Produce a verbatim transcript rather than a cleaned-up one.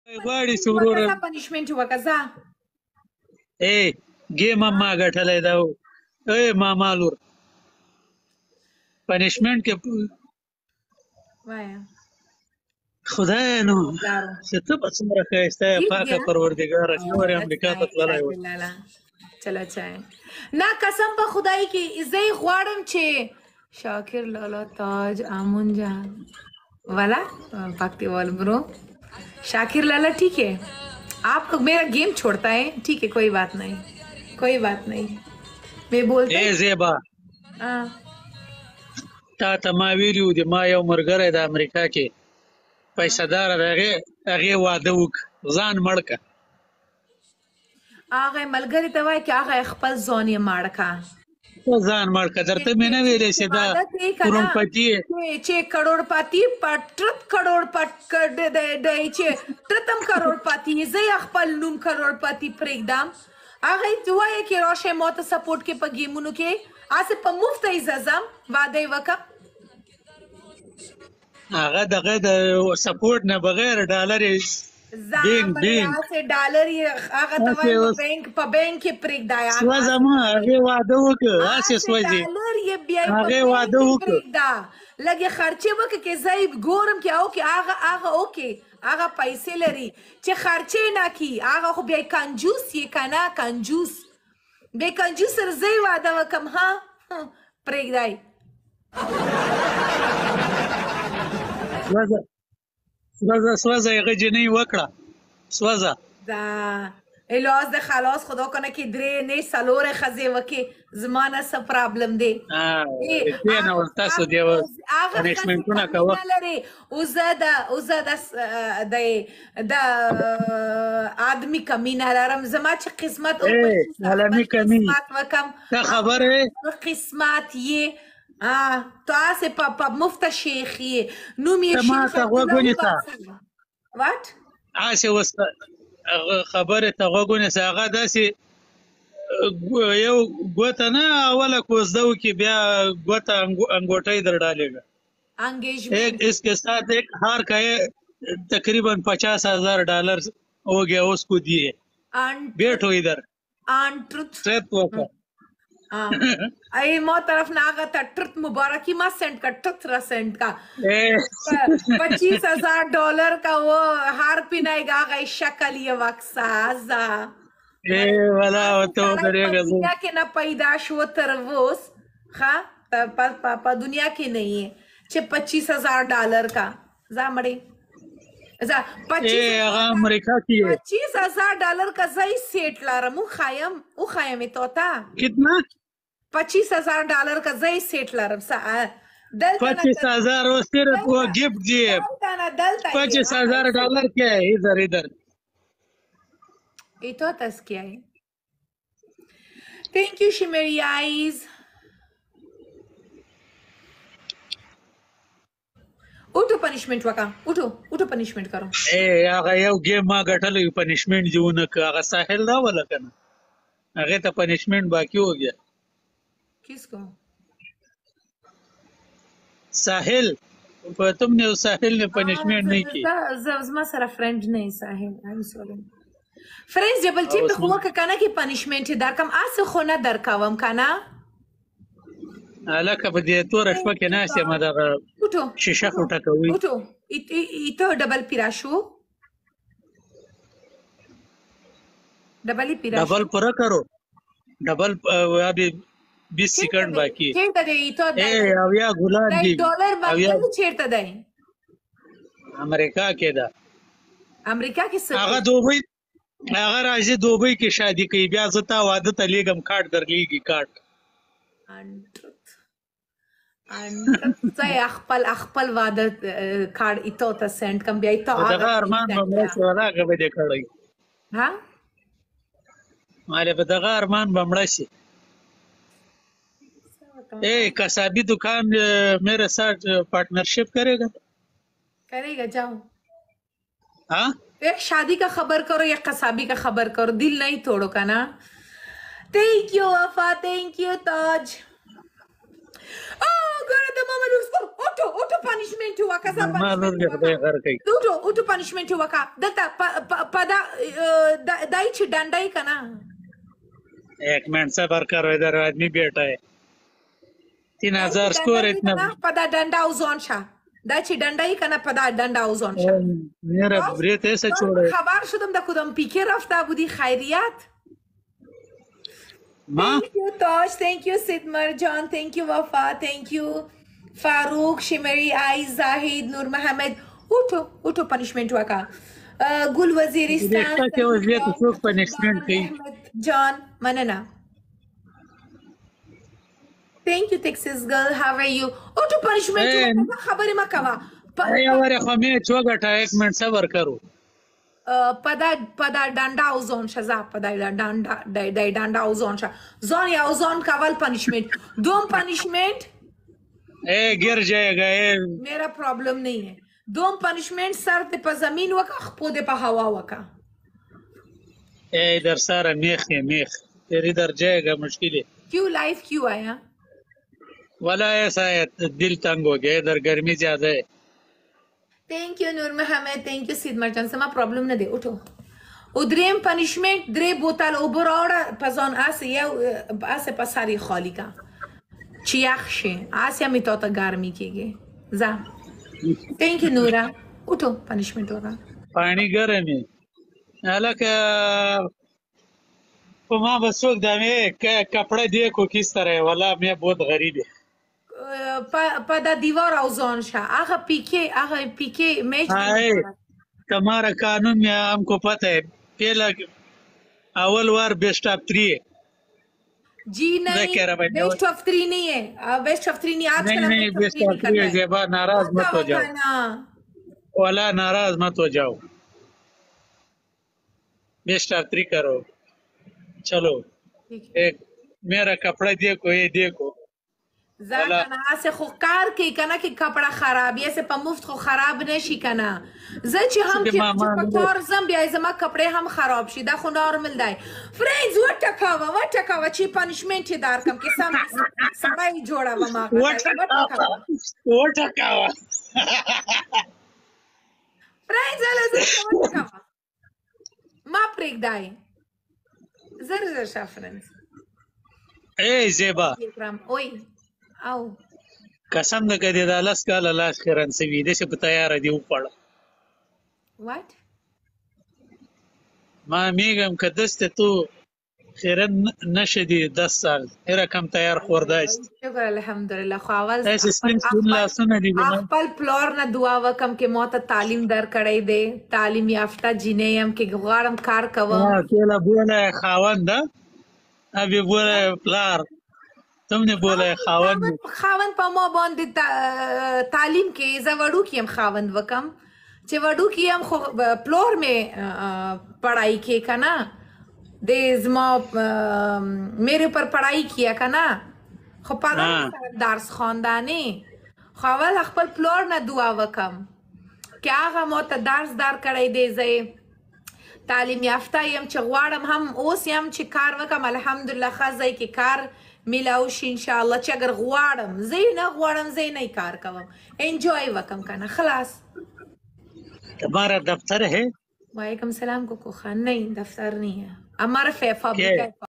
غواړي چې وروره پنشمنټ وکړه ای ګیم هم ما ګټلی دا ای ماما لور پنشمنټ کې وایا خدای نو چې ته به څومره ښایسته یې پاکه پروردګاره ښه امریکا ته تللی وه چلو چای نه قسم په خدای کې زه یې غواړم چې شاکر لالا تاج امون جان والا پاکتی وال برو शाकिर लाला ठीक है आप मेरा गेम छोड़ता है ठीक है कोई बात नहीं कोई बात नहीं मैं बोलती ए जेबा हाँ تا ته ما ویلو د ما یو مرګره د امریکا کې پیسه‌دار هغه هغه واده وک ځان مړکه هغه ملګری ته وای چې هغه خپل ځان یې مړکا ځان مړکه درته مې نه ویلې چې دا کروڑپتی چې کروڑپتی پټرت کروڑپت کړ دې دې چې ترتم کروڑپتی زه خپل نوم کروڑپتی پرېږدم هغه وای چې راشه مو ته سپورټ کې په گیمونو کې اسه په مفت ایزم واده وکړه هغه دغه د سپورټ نه بغیر ډالر بینګ بینګ سے ډالر هغه ته وای بانک په بانک کې پرېږدایا سوځه ما هغه واده وکړه اسه سوځي ډالر یې بیا هغه واده وکړه لګي خرچه وکړه کې زای ګورم کې او کې هغه هغه اوکې هغه پیسې لري چې خرچه نه کی هغه خو بیا کنجوس یې کنه کنجوس به کنجوس زای واده وکم ها پرېږدای سوځه سوځه سوځه هغه جنۍ وکړه سوځه دا الاز د خلاص خدا کنه کې درې نه سلوره خزه وکي زمانه څه پرابلم دی ها دې نه تاسو دی پنشمنټونه کوه او زدا او زدا د د ادمي کمینه لرم زما چې قسمت او عالمي کمینه وکم څه خبره قسمت یې اه تاسو په مفت شیخي نو می شیخ ما ته وګونی تا وات آسه وست خبره ته وګونی هغه داسې یو ګوته نه اوله کوزدو کې بیا ګوته انګوټۍ در ډالېږي انګیجمنٹ اس के साथ एक हार का है तकरीबन पचास हजार डॉलर हो गया उसको दिए बैठो इधर ऑन ट्रुथ ट्रुथ आई मो तरफ ना आगा था ट्रुथ मुबारकी मा सेंड का ट्रुथ रा सेंड का पच्चीस हजार डॉलर का वो हार पिनाएगा गई शक्ल ये वक्साजा ए वाला तो करेगा दुनिया के ना पैदाश वो तरवोस हाँ पापा दुनिया की नहीं है चे पच्चीस हजार डॉलर का जा मरे अमेरिका की है पच्चीस हजार डॉलर का सही सेट ला रहा हूँ खायम वो खायम तो था कितना पच्चीस हजार डॉलर का सही सेट ला रहा पच्चीस हजार वो सिर्फ वो गिफ्ट दिए पच्चीस हजार डॉलर क्या है इधर इधर ये तो तस क्या है थैंक यू शिमेरी आईज उठो पनिशमेंट वका उठो उठो पनिशमेंट करो ए هغه یو گیم ما غټلې پنیشمنت جوړونه هغه ساحل دا ولا کنه هغه ته پنیشمنت باقی हो गया किसको साहिल पर तुमने उस साहिल ने पनिशमेंट नहीं की زما سره فرند نه साहिल I'm sorry فرند جبل چې په خو کنه کې پنیشمنت درکم اسه خو نه درکوم کنه لکه په دې تور شپه کې ناشته ما دا شیشه کوټه کوي اوټو ایتو ډبل پیراشو ډبل پیراشو ډبل پورا کرو ډبل ابي बीस सेकंड बाकी है चेरता दे तो ए अविया गुलाब जी डॉलर बाकी चेरता दे अमेरिका के दा अमेरिका के सर هغه دوبۍ هغه راځي دوبۍ کې شادي کوي بیا زتا واده ته لیګم کارت درلیږي کارت ان ځای خپل خپل واده کارت ایتو ته سند کم بیا ایتو هغه ارمان بمړ شو راغه به دې کړی ها مالې په دغه ارمان بمړ شي ए कसाबी दुकान मेरे साथ पार्टनरशिप करेगा करेगा जाओ हाँ एक शादी का खबर करो या कसाबी का खबर करो दिल नहीं तोड़ो का ना थैंक यू वफा थैंक यू ताज ओ गरे तो मामा उसको उठ اوټو اوټو پنیشمنت وکا زه ما نور دې خدای غر کوي اوټو اوټو پنیشمنت وکا دلته پدا دای چې ډنډای کنا एक मिनट सबर करो इधर आदमी बैठा है तीन हजार स्कोर इतना पदा डंडा उजोन शा دا چې ډنډای کنه پدا ډنډا اوزون شه میرا بریت ایسا چھوڑے خبر شدم د کدام پیکر رفته بودی خیریت ما thank you Tosh thank you Sidmar John thank you Wafa thank you Farouk Shimari Ai Zahid Nur Mohammed اوټو اوټو پنیشمنت وکا ګل وزیرستان دیکھتا کہ وزیت څوک پنیشمنت کوي جان مننه thank you Texas girl how are you اوټو پنیشمنت خبرې ما کوا ای اوره خو می چوغټا एक منټ صبر کرو پدا پدا ډنډا اوزون شزا پدا ډنډا دای دای ډنډا اوزون ش زون یا اوزون کاول پنیشمنت دوم پنیشمنट اے गिर जाएगा اے میرا प्रॉब्लम नहीं है دوم punishment سر ته په زمين وکا خپو دې په هوا وکا اے ادھر سارا میخ ہے میخ پھر ادھر جائے گا مشکل ہے کیوں لائف کیوں آیا والا ایسا ہے دل تنگ ہو گیا ادھر گرمی زیادہ ہے thank you Noor محمد thank you सिद्ध मर्चन समा प्रॉब्लम نه دی اوټو او دریم پنیشمنت درې بوتل او براړه پزون اس یو اس پساری خالی کا چیاخشه اس می تو ته ګرمي کیږي ز थैंक यू نورا اوټو پنیشمنت وکا پانی ګرم ہے الکه په ما بسوک دمه کپڑے دیکھو کس طرح ہے والا میں بہت غریب ہے پدا دیوار اوزون شا آغا پیکے آغا پیکے میچ تمہارا قانون میں ہم کو پتہ ہے پہلا اول وار بیسٹ آف تھری ہے جی نہیں بیسٹ آف تھری نہیں ہے بیسٹ آف تھری نہیں آج نہیں نہیں بیسٹ آف تھری ہے زیبا ناراض مت ہو جاؤ والا ناراض مت ہو جاؤ بیسٹ آف تھری کرو چلو ایک میرا کپڑا دیکھو یہ دیکھو زاکنا اسه خو کار کې کنه کې کپڑا خراب یې سه په مفت خو خراب نشي کنه زه چې هم چې په کار زم بیا زما کپڑے هم خراب شي دا خو نارمل دی فرینز وټکاوه وټکاوه چې پنیشمنت دار کم کې سم سړی جوړا و ما وټکاوه وټکاوه فرینز له وټکاوه ما پریک دای زر زر شافرنز اے زیبا اوی او قسم نه کړي دا لاس کاله لاس خیرن سوي د څه په تیار دی وپړه واټ ما میګم کدسته تو خیرن نشدي دس سال هر کم تیار خورداست شکر الحمدلله خو اول ایسه سپین الله سن دي خپل پلور نه دعا وکم کې موت تعلیم در کړی دی تعلیم یافته جنې هم کې غواړم کار کوم ها کله بوله خاوند ابي بوله پلار تم نے بولا ہے خاوند خاوند په ما باندې تعلیم کې زه وړو کې هم خاوند وکم چې وړو کې هم خو پلور می پڑھائی کې کنا د زما میرے پر پڑھائی کیا کنا خو په درس خواندانې خو اول خپل پلور نه دعا وکم چې هغه مو ته درس دار کړی دی زه تعلیم یافته یم چې غواړم هم اوس یم چې کار وکم الحمدلله ښه ځای کې کار मिलाوشي ان شاء الله چې اگر غواړم زه نه غواړم زه نه کار کوم انجوای وکم کنه خلاص تمہارا دفتر ہے وعلیکم السلام کوکو خان نہیں دفتر نہیں ہے ہمارا فیفا